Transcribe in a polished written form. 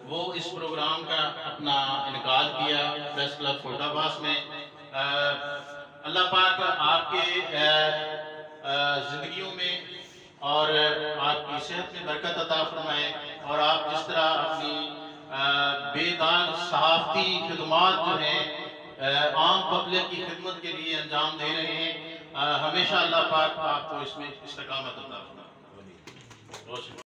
वो इस प्रोग्राम का अपना इनकाद किया प्रेस क्लब फैसलाबाद में। अल्लाह पाक आपके ज़िंदगियों में और आपकी सेहत में बरकत अता फरमाए, और आप जिस तरह अपनी बेदाग सहाफ़ती खिदमात जो हैं आम पब्लिक की खिदमत के लिए अंजाम दे रहे हैं, हमेशा अल्लाह पाक आपको इसमें इस्तकामत अता फरमाए।